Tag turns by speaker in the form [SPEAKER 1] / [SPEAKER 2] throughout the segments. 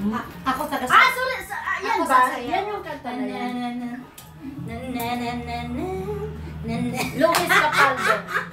[SPEAKER 1] Ako sa kasi.
[SPEAKER 2] Ah, sorry. Yan ba?
[SPEAKER 1] Yan yung kanta na yan.
[SPEAKER 2] Luis Capaldo.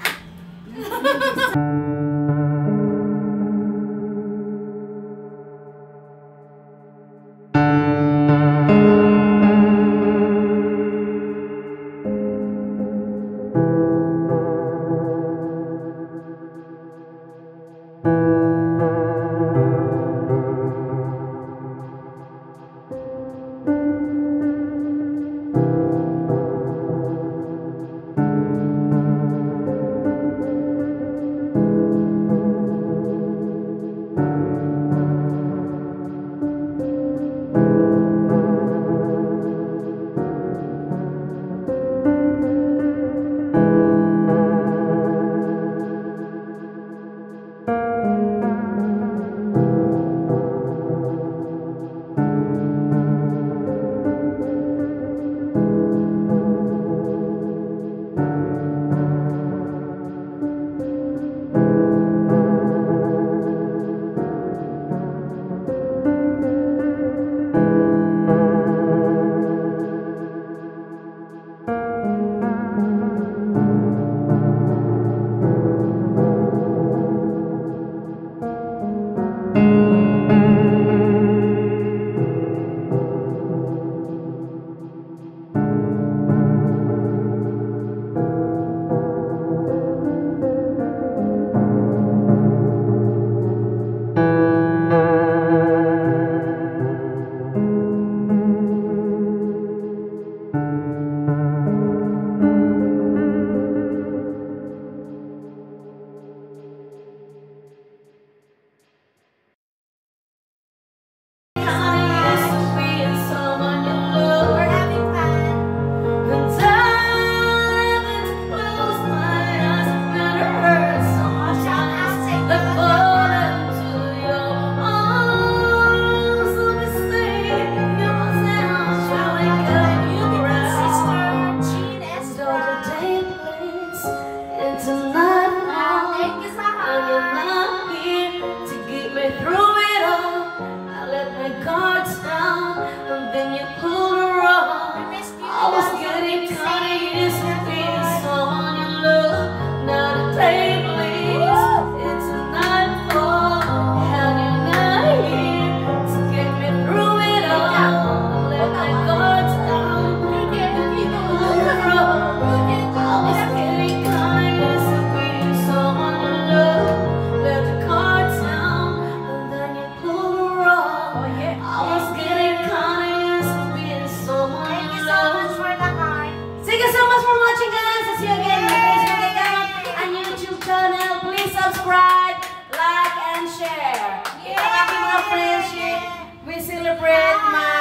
[SPEAKER 2] Subscribe, like, and share. Ito ang aking mga friendship. We celebrate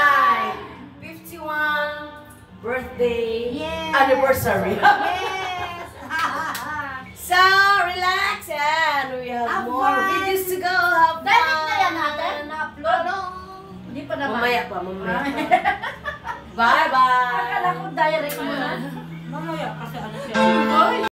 [SPEAKER 2] my 51 birthday anniversary.
[SPEAKER 1] Yes!
[SPEAKER 2] So, relax and we have more videos to go. Have fun.
[SPEAKER 1] Direct na yan natin? Na-upload? Hindi pa naman.
[SPEAKER 2] Mamaya pa, mamaya pa. Bye-bye!
[SPEAKER 1] Akala ko direct mo na.
[SPEAKER 3] Mamaya kasi ano siya.